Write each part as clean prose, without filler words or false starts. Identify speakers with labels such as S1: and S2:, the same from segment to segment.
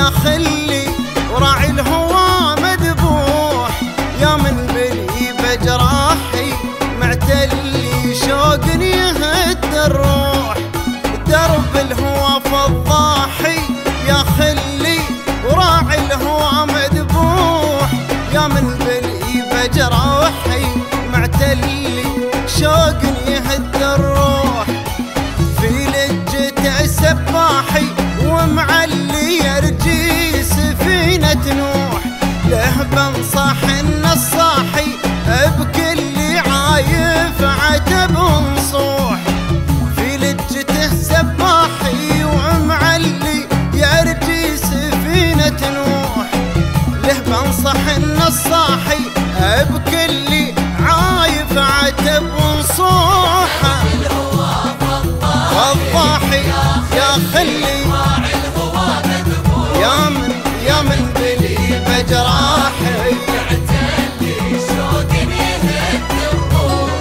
S1: يا خلي وراعي الهوى مذبوح، يا من بلي بجراحي معتلي شوق يهد الروح. درب الهوى فضاحي يا خلي وراعي الهوى مذبوح، يا من بلي بجراحي معتلي شوق يهد الروح. في لجته سباحي ومعلي يرجي سفينة نوح، له بنصح النصاحي بكل عايف عتب ونصوح. في لجته سباحي ومعلي يرجي سفينة نوح، له بنصح النصاحي بكل عايف عتب ونصوح. فضاحي يا خلي يا من بلي بجراحي
S2: معتلي شوق يهد الروح.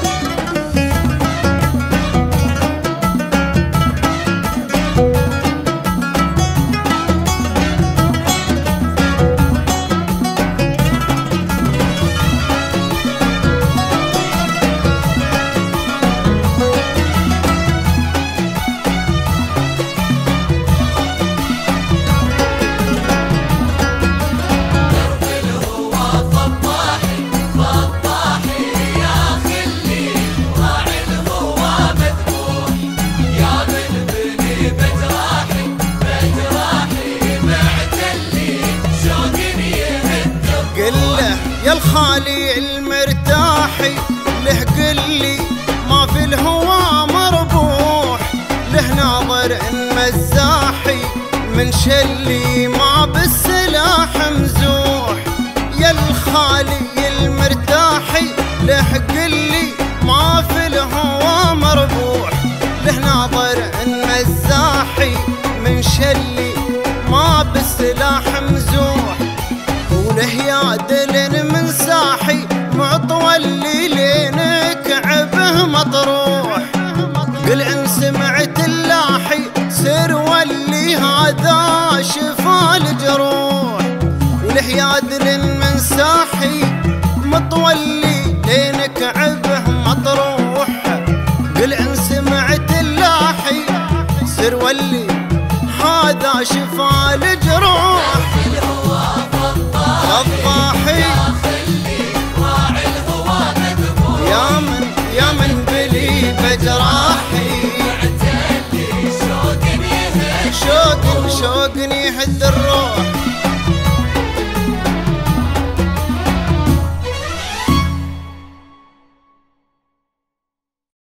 S1: يا الخالي المرتاحي له قلي ما في الهوى مربوح، له ناظر مزاحي من شلي ما بالسلاح مزوح. يا الخالي المرتاحي له قلي ما في الهوى مربوح، له ناظر مزاحي من شلي ما بالسلاح مزوح. وله يا دلن من ساحي معطولي لينك عبه مطروح. قل ان سمعت اللاحي سر ولي هذا شفا الجروح. وله يا دلن من ساحي مطولي لينك عبه مطروح. قل ان سمعت اللاحي سر ولي هذا شفا الجروح. فضاحي يا من بلي بجراحي
S2: معتلي شوق يهد
S1: شوق يهد الروح.